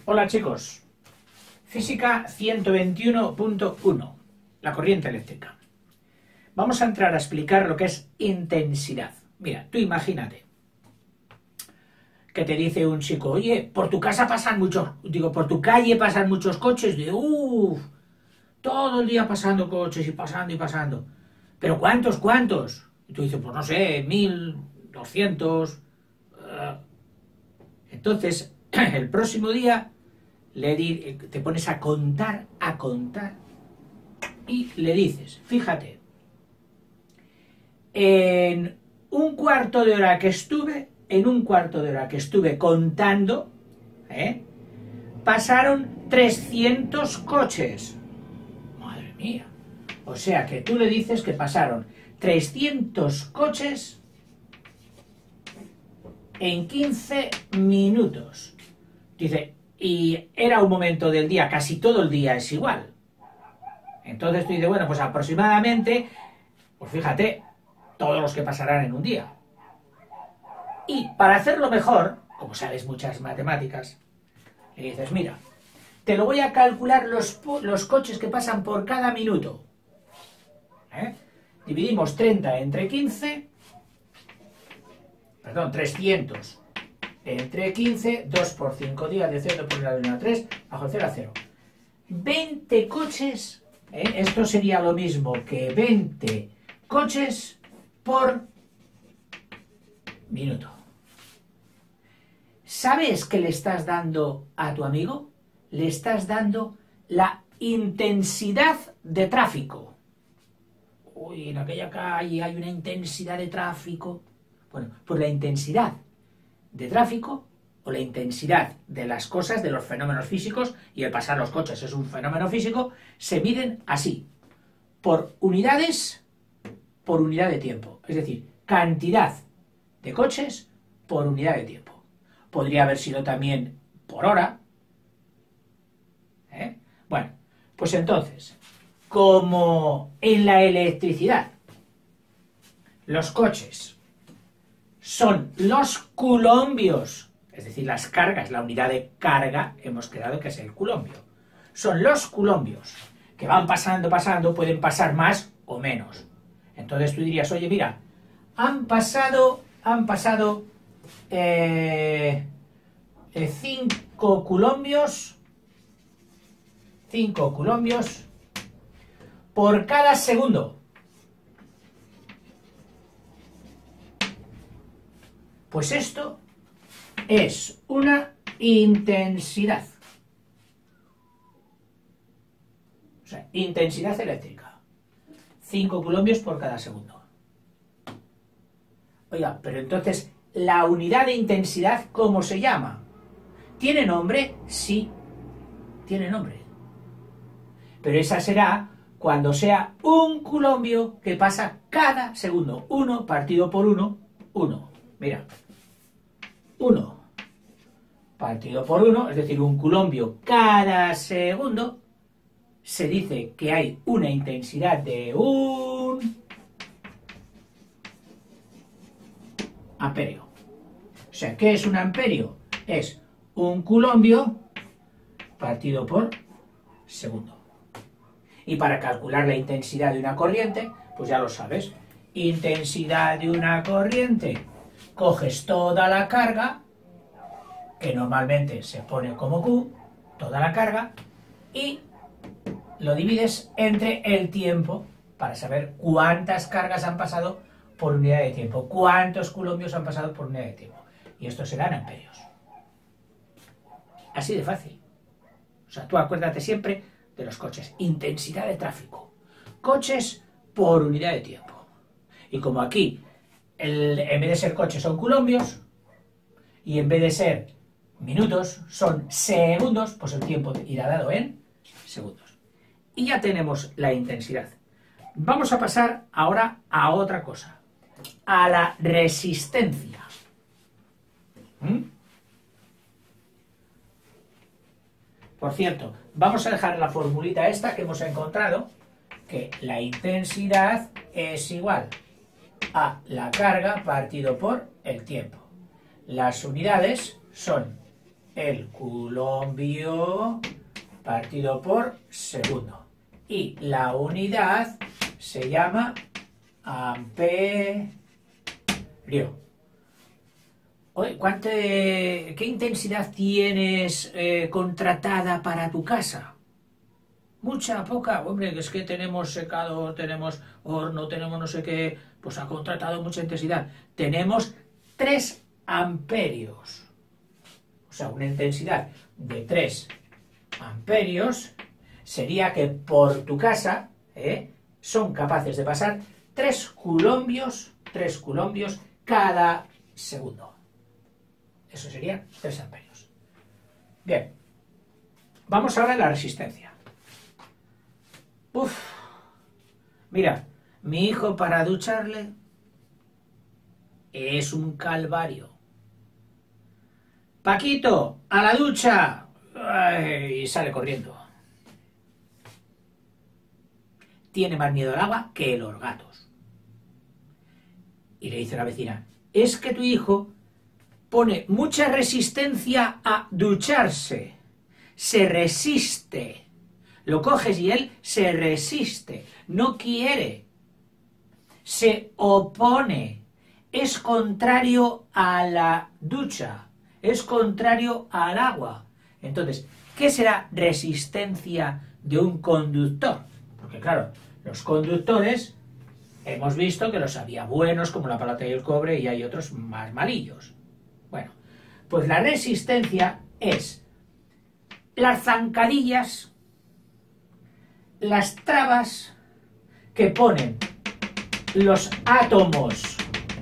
Hola chicos, Física 121.1, la corriente eléctrica. Vamos a entrar a explicar lo que es intensidad. Mira, tú imagínate que te dice un chico, oye, por tu casa pasan muchos, por tu calle pasan muchos coches, todo el día pasando coches y pasando y pasando. ¿Pero cuántos? Y tú dices, pues no sé, 1000, 200. Entonces, el próximo día te pones a contar y le dices, fíjate, en un cuarto de hora que estuve contando, pasaron 300 coches. Madre mía. O sea que tú le dices que pasaron 300 coches en 15 minutos. Dice, y era un momento del día, casi todo el día es igual. Entonces tú dices, bueno, pues aproximadamente, pues fíjate, todos los que pasarán en un día. Y para hacerlo mejor, como sabes muchas matemáticas, le dices, mira, te lo voy a calcular los coches que pasan por cada minuto. Dividimos 30 entre 15, perdón, 300 entre 15, 2 por 5 días, de 0 por la 1 a 3, bajo 0 a 0. 20 coches, esto sería lo mismo que 20 coches por minuto. ¿Sabes qué le estás dando a tu amigo? Le estás dando la intensidad de tráfico. Uy, en aquella calle hay una intensidad de tráfico. Bueno, pues la intensidad de tráfico o la intensidad de las cosas, de los fenómenos físicos, y el pasar los coches es un fenómeno físico, se miden así, por unidades, por unidad de tiempo. Es decir, cantidad de coches por unidad de tiempo. Podría haber sido también por hora. Bueno, pues entonces, como en la electricidad los coches son los coulombios, es decir, las cargas, la unidad de carga, hemos quedado que es el coulombio. Son los coulombios que van pasando, pueden pasar más o menos. Entonces tú dirías, oye, mira, han pasado 5 coulombios por cada segundo. Pues esto es una intensidad. O sea, intensidad eléctrica. 5 coulombios por cada segundo. Oiga, pero entonces, ¿la unidad de intensidad cómo se llama? ¿Tiene nombre? Sí, tiene nombre. Pero esa será cuando sea un coulombio que pasa cada segundo. 1 partido por 1, 1. Mira. 1 partido por 1, es decir, un coulombio cada segundo, se dice que hay una intensidad de 1 amperio. O sea, ¿qué es un amperio? Es un coulombio partido por segundo. Y para calcular la intensidad de una corriente, pues ya lo sabes. Intensidad de una corriente. Coges toda la carga, que normalmente se pone como Q, toda la carga, y lo divides entre el tiempo para saber cuántas cargas han pasado por unidad de tiempo, cuántos coulombios han pasado por unidad de tiempo. Y esto serán amperios. Así de fácil. O sea, tú acuérdate siempre de los coches. Intensidad de tráfico. Coches por unidad de tiempo. Y como aquí, en vez de ser coches son coulombios, y en vez de ser minutos son segundos, pues el tiempo irá dado en segundos. Y ya tenemos la intensidad. Vamos a pasar ahora a otra cosa. A la resistencia. Por cierto, vamos a dejar la formulita esta que hemos encontrado, que la intensidad es igual a la carga partido por el tiempo. Las unidades son el culombio partido por segundo. Y la unidad se llama amperio. Oye, ¿qué intensidad tienes contratada para tu casa? Mucha, poca. Hombre, es que tenemos secador, tenemos horno, tenemos no sé qué. Pues ha contratado mucha intensidad. Tenemos 3 amperios. O sea, una intensidad de 3 amperios sería que por tu casa son capaces de pasar 3 culombios cada segundo. Eso serían 3 amperios. Bien. Vamos ahora a la resistencia. Uf. Mira, mi hijo para ducharle es un calvario. Paquito, a la ducha. Ay, y sale corriendo. Tiene más miedo al agua que los gatos. Y le dice la vecina, es que tu hijo pone mucha resistencia a ducharse. Se resiste. Lo coges y él se resiste. No quiere. Se opone. Es contrario a la ducha. Es contrario al agua. Entonces, ¿qué será resistencia de un conductor? Porque claro, los conductores hemos visto que los había buenos como la plata y el cobre y hay otros más malillos. Bueno, pues la resistencia es las zancadillas, las trabas que ponen los átomos,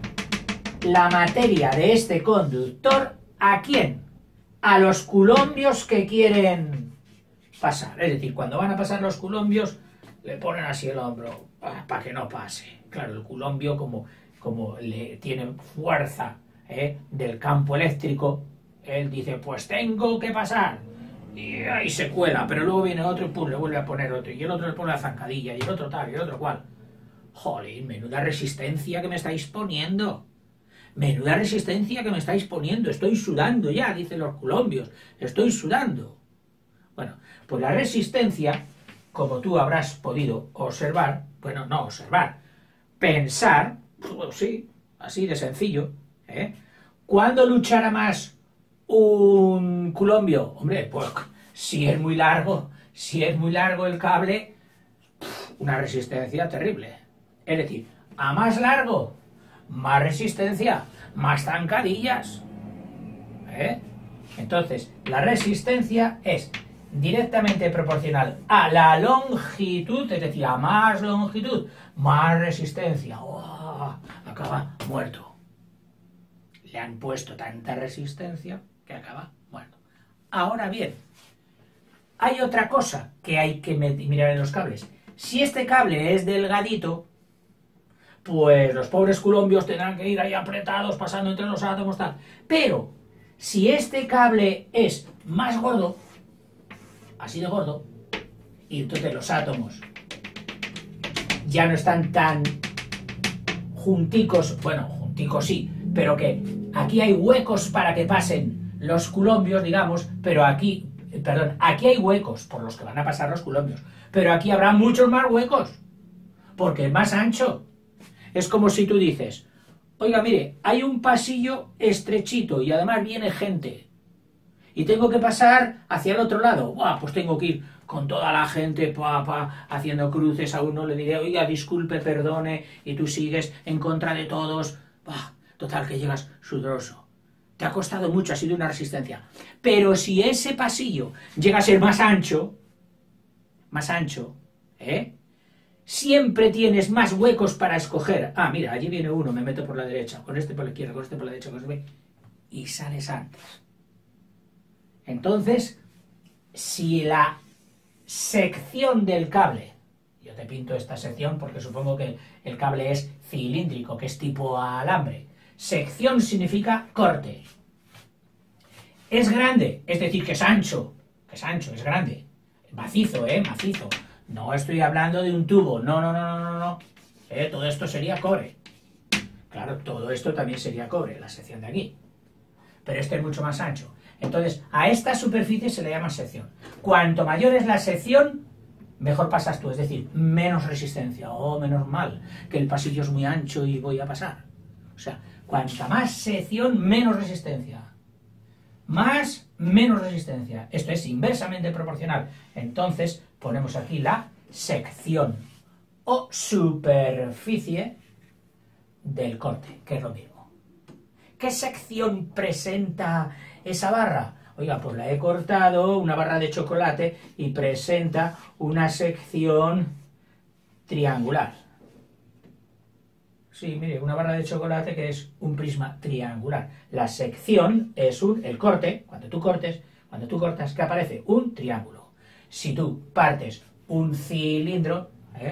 la materia de este conductor, ¿a quién? A los culombios que quieren pasar. Es decir, cuando van a pasar los culombios, le ponen así el hombro para que no pase. Claro, el culombio como le tiene fuerza del campo eléctrico, él dice, pues tengo que pasar. Y ahí se cuela, pero luego viene otro y pum, le vuelve a poner otro. Y el otro le pone la zancadilla, y el otro tal, y el otro cual. Jolín, menuda resistencia que me estáis poniendo. Menuda resistencia que me estáis poniendo. Estoy sudando ya, dicen los colombios. Estoy sudando. Bueno, pues la resistencia, como tú habrás podido observar, bueno, no observar, pensar, pues sí, así de sencillo, ¿cuándo luchará más un culombio? Hombre, pues si es muy largo el cable, una resistencia terrible. Es decir, a más largo, más resistencia, más zancadillas. Entonces, la resistencia es directamente proporcional a la longitud, es decir, a más longitud, más resistencia. ¡Oh! Acaba muerto. Le han puesto tanta resistencia que acaba muerto. Ahora bien, hay otra cosa que hay que mirar en los cables. Si este cable es delgadito, pues los pobres colombios tendrán que ir ahí apretados, pasando entre los átomos, tal. Pero, si este cable es más gordo, así de gordo, y entonces los átomos ya no están tan junticos, bueno, junticos sí, pero que aquí hay huecos para que pasen los colombios, digamos, pero aquí, perdón, aquí hay huecos por los que van a pasar los colombios, pero aquí habrá muchos más huecos, porque es más ancho. Es como si tú dices, oiga, mire, hay un pasillo estrechito y además viene gente y tengo que pasar hacia el otro lado. Buah, pues tengo que ir con toda la gente haciendo cruces. A uno le diré, oiga, disculpe, perdone, y tú sigues en contra de todos. Buah, total, que llegas sudoroso. Te ha costado mucho, ha sido una resistencia. Pero si ese pasillo llega a ser más ancho, siempre tienes más huecos para escoger. Ah, mira, allí viene uno, me meto por la derecha, con este por la izquierda, con este por la derecha, con este... y sales antes. Entonces, si la sección del cable, yo te pinto esta sección porque supongo que el cable es cilíndrico, que es tipo alambre. Sección significa corte. Es grande, es decir, que es ancho, es grande. Macizo, macizo. No estoy hablando de un tubo, no. Todo esto sería cobre. Claro, todo esto también sería cobre, la sección de aquí. Pero este es mucho más ancho. Entonces, a esta superficie se le llama sección. Cuanto mayor es la sección, mejor pasas tú, es decir, menos resistencia. Oh, menos mal, que el pasillo es muy ancho y voy a pasar. O sea, cuanta más sección, menos resistencia. Más, menos resistencia. Esto es inversamente proporcional. Entonces, ponemos aquí la sección o superficie del corte, que es lo mismo. ¿Qué sección presenta esa barra? Oiga, pues la he cortado, una barra de chocolate, y presenta una sección triangular. Sí, mire, una barra de chocolate que es un prisma triangular. La sección es el corte, cuando tú cortas, ¿qué aparece? Un triángulo. Si tú partes un cilindro,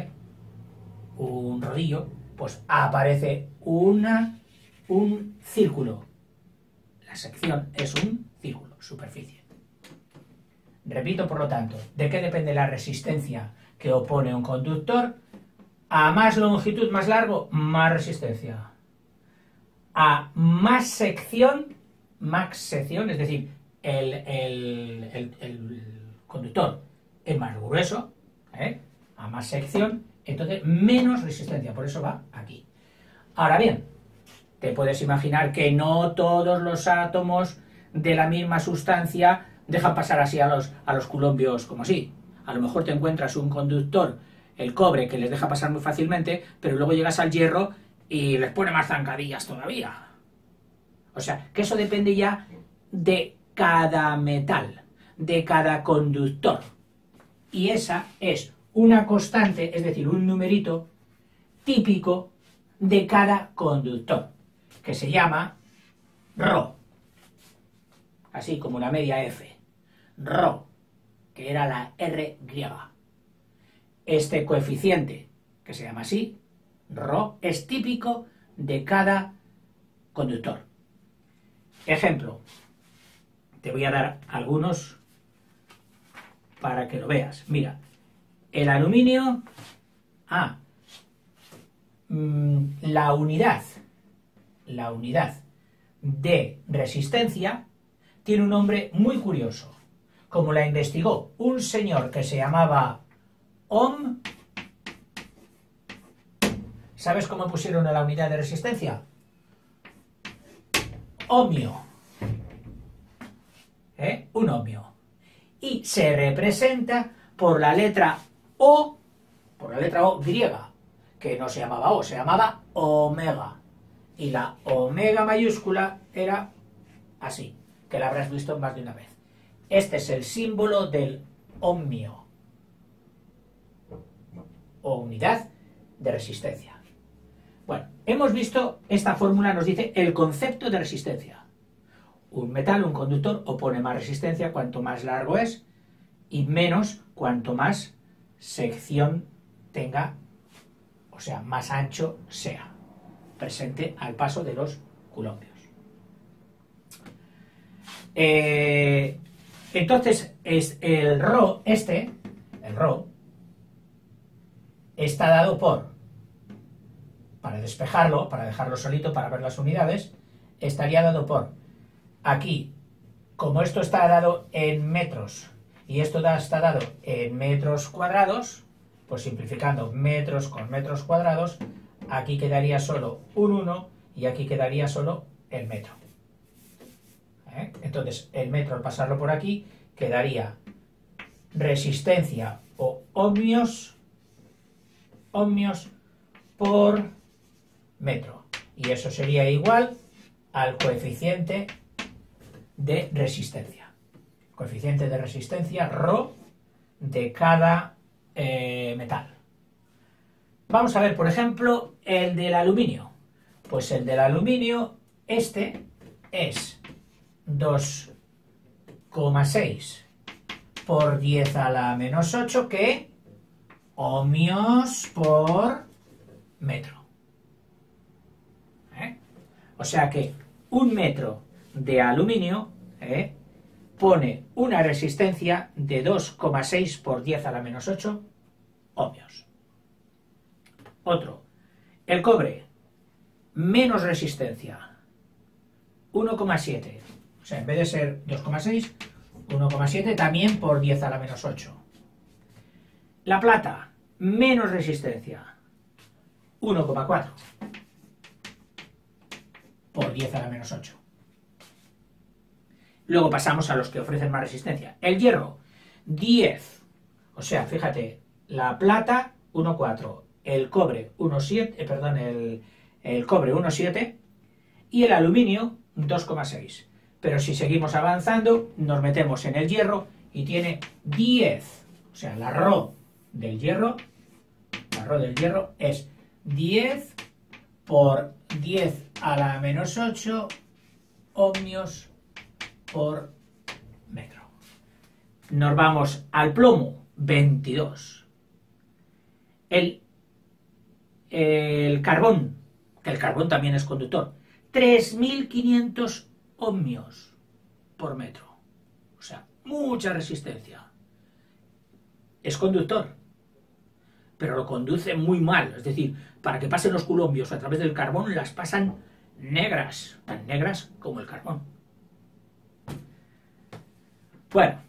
un rodillo, pues aparece un círculo. La sección es un círculo, superficie. Repito, por lo tanto, ¿de qué depende la resistencia que opone un conductor? A más longitud, más largo, más resistencia. A más sección, es decir, el conductor es más grueso, a más sección, entonces menos resistencia, por eso va aquí. Ahora bien, te puedes imaginar que no todos los átomos de la misma sustancia dejan pasar así a los coulombios como así. A lo mejor te encuentras un conductor, el cobre, que les deja pasar muy fácilmente, pero luego llegas al hierro y les pone más zancadillas todavía. O sea, que eso depende ya de cada metal, de cada conductor. Y esa es una constante, es decir, un numerito típico de cada conductor, que se llama ρ, así como una media F, ρ, que era la R griega. Este coeficiente, que se llama así, ρ, es típico de cada conductor. Ejemplo, te voy a dar algunos para que lo veas. Mira, el aluminio, la unidad de resistencia tiene un nombre muy curioso, como la investigó un señor que se llamaba Ohm. ¿Sabes cómo pusieron a la unidad de resistencia? Ohmio. Un ohmio. Y se representa por la letra O griega, que no se llamaba O, se llamaba omega. Y la omega mayúscula era así, que la habrás visto más de una vez. Este es el símbolo del ohmio, o unidad de resistencia. Bueno, hemos visto, esta fórmula nos dice el concepto de resistencia. Un metal, un conductor, opone más resistencia cuanto más largo es y menos cuanto más sección tenga, o sea, más ancho sea, presente al paso de los coulombios. Entonces, el ρ, el ρ, está dado por, para despejarlo, para dejarlo solito, para ver las unidades, estaría dado por, aquí, como esto está dado en metros y esto está dado en metros cuadrados, pues simplificando metros con metros cuadrados, aquí quedaría solo un 1 y aquí quedaría solo el metro. Entonces, el metro al pasarlo por aquí quedaría resistencia o ohmios por metro. Y eso sería igual al coeficiente de resistencia. Coeficiente de resistencia, ρ, de cada metal. Vamos a ver, por ejemplo, el del aluminio. Pues el del aluminio, este es 2,6 por 10 a la menos 8, que ohmios por metro. O sea que un metro de aluminio pone una resistencia de 2,6 por 10 a la menos 8 ohmios. Otro, el cobre, menos resistencia, 1,7. O sea, en vez de ser 2,6, 1,7 también por 10 a la menos 8. La plata, menos resistencia, 1,4 por 10 a la menos 8. Luego pasamos a los que ofrecen más resistencia. El hierro, 10. O sea, fíjate, la plata, 1,4. El cobre, 1,7. Perdón, el cobre, 1,7. Y el aluminio, 2,6. Pero si seguimos avanzando, nos metemos en el hierro y tiene 10. O sea, la Rho del hierro es 10 por 10 a la menos 8 ohmios por metro. Nos vamos al plomo, 22. El carbón, que el carbón también es conductor, 3.500 ohmios por metro. O sea, mucha resistencia. Es conductor, pero lo conduce muy mal. Es decir, para que pasen los coulombios a través del carbón, las pasan negras, tan negras como el carbón. Bueno,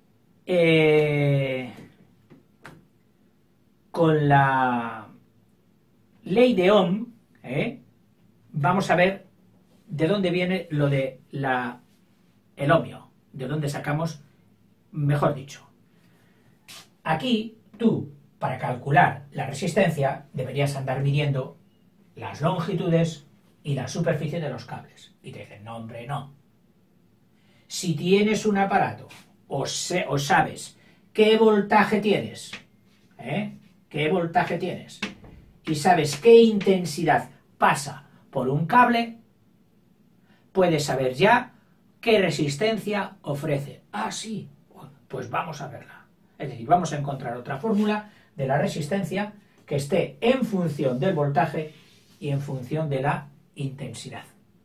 con la ley de Ohm, vamos a ver de dónde viene lo de el ohmio, de dónde sacamos, mejor dicho. Aquí, tú, para calcular la resistencia, deberías andar midiendo las longitudes y la superficie de los cables. Y te dicen, no, hombre, no. Si tienes un aparato o sabes qué voltaje tienes, qué voltaje tienes, y sabes qué intensidad pasa por un cable, puedes saber ya qué resistencia ofrece. Ah, sí, pues vamos a verla. Es decir, vamos a encontrar otra fórmula de la resistencia que esté en función del voltaje y en función de la intensidad.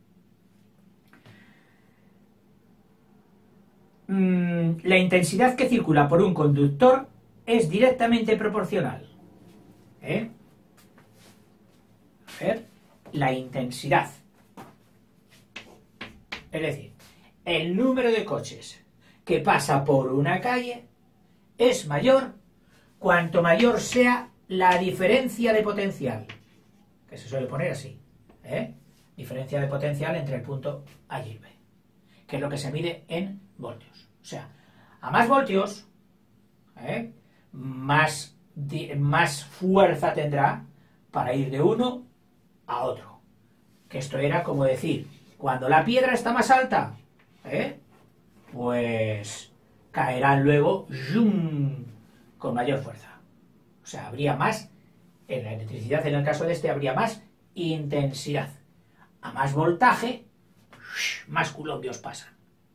La intensidad que circula por un conductor es directamente proporcional. A ver, la intensidad. Es decir, el número de coches que pasa por una calle es mayor cuanto mayor sea la diferencia de potencial, que se suele poner así, diferencia de potencial entre el punto A y B, que es lo que se mide en voltios. O sea, a más voltios, más fuerza tendrá para ir de uno a otro. Que esto era como decir, cuando la piedra está más alta, pues caerán luego ¡zum!, con mayor fuerza. O sea, habría más, en la electricidad en el caso de este, habría más intensidad. A más voltaje, más coulombios pasan.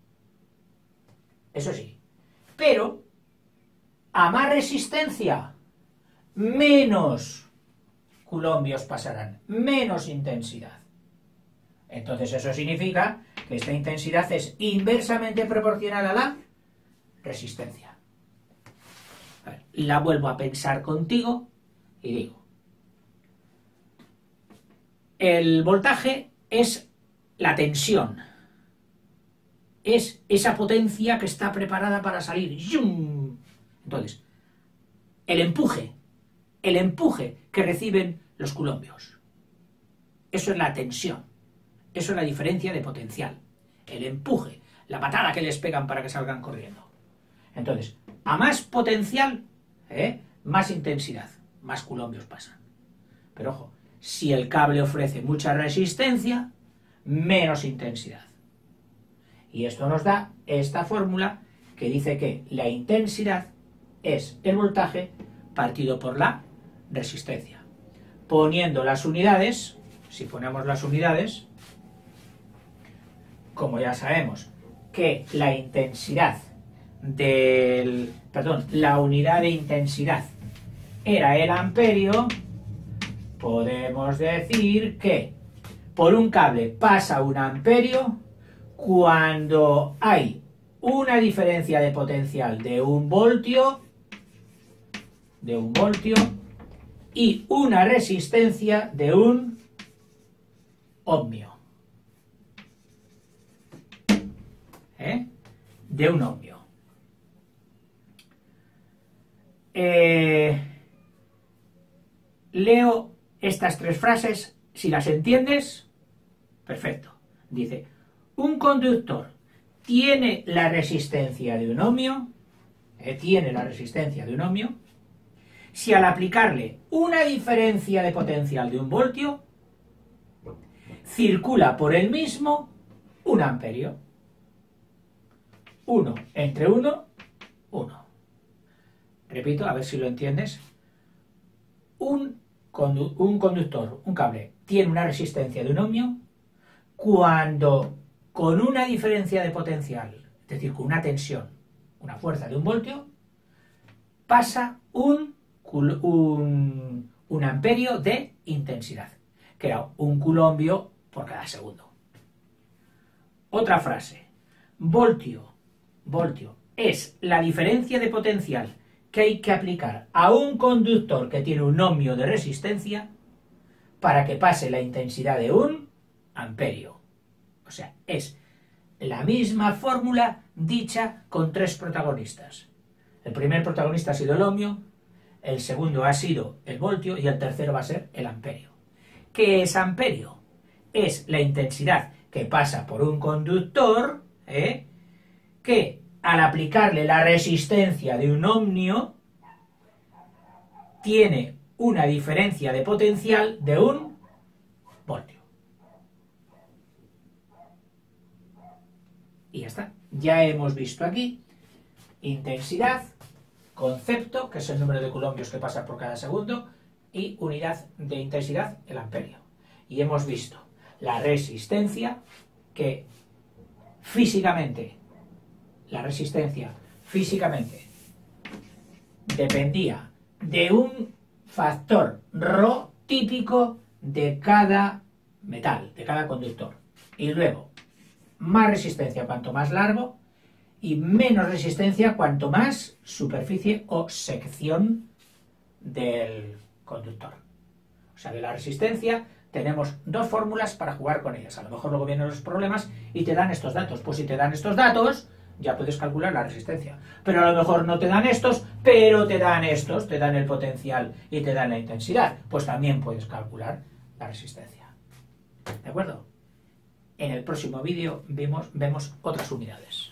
Eso sí. Pero, a más resistencia, menos coulombios pasarán, menos intensidad. Entonces eso significa que esta intensidad es inversamente proporcional a la resistencia. A ver, la vuelvo a pensar contigo y digo, el voltaje es la tensión, es esa potencia que está preparada para salir. ¡Yum! Entonces, el empuje que reciben los coulombios, eso es la tensión, eso es la diferencia de potencial, el empuje, la patada que les pegan para que salgan corriendo. Entonces, a más potencial, más intensidad, más coulombios pasan. Pero ojo, si el cable ofrece mucha resistencia, menos intensidad. Y esto nos da esta fórmula que dice que la intensidad es el voltaje partido por la resistencia. Poniendo las unidades, si ponemos las unidades, como ya sabemos que la intensidad la unidad de intensidad era el amperio, podemos decir que por un cable pasa un amperio cuando hay una diferencia de potencial de un voltio y una resistencia de un ohmio. de un ohmio. Leo estas tres frases, si las entiendes, perfecto. Dice, un conductor tiene la resistencia de un ohmio, si al aplicarle una diferencia de potencial de un voltio, circula por el mismo un amperio. 1 entre 1, 1. Repito, a ver si lo entiendes. Un conductor, un cable, tiene una resistencia de un ohmio cuando con una diferencia de potencial, es decir, con una tensión, una fuerza de un voltio, pasa un amperio de intensidad, que era un culombio por cada segundo. Otra frase, voltio es la diferencia de potencial que hay que aplicar a un conductor que tiene un ohmio de resistencia para que pase la intensidad de un amperio. O sea, es la misma fórmula dicha con tres protagonistas. El primer protagonista ha sido el ohmio, el segundo ha sido el voltio y el tercero va a ser el amperio. ¿Qué es amperio? Es la intensidad que pasa por un conductor que al aplicarle la resistencia de un ohmio tiene una diferencia de potencial de un voltio. Y ya está. Ya hemos visto aquí intensidad, concepto, que es el número de coulombios que pasa por cada segundo, y unidad de intensidad, el amperio. Y hemos visto la resistencia, que físicamente dependía de un factor ρ típico de cada metal, de cada conductor. Y luego, más resistencia cuanto más largo y menos resistencia cuanto más superficie o sección del conductor. O sea, de la resistencia tenemos dos fórmulas para jugar con ellas. A lo mejor luego vienen los problemas y te dan estos datos. Pues si te dan estos datos, ya puedes calcular la resistencia. Pero a lo mejor no te dan estos, pero te dan estos, te dan el potencial y te dan la intensidad. Pues también puedes calcular la resistencia. ¿De acuerdo? En el próximo vídeo vemos otras unidades.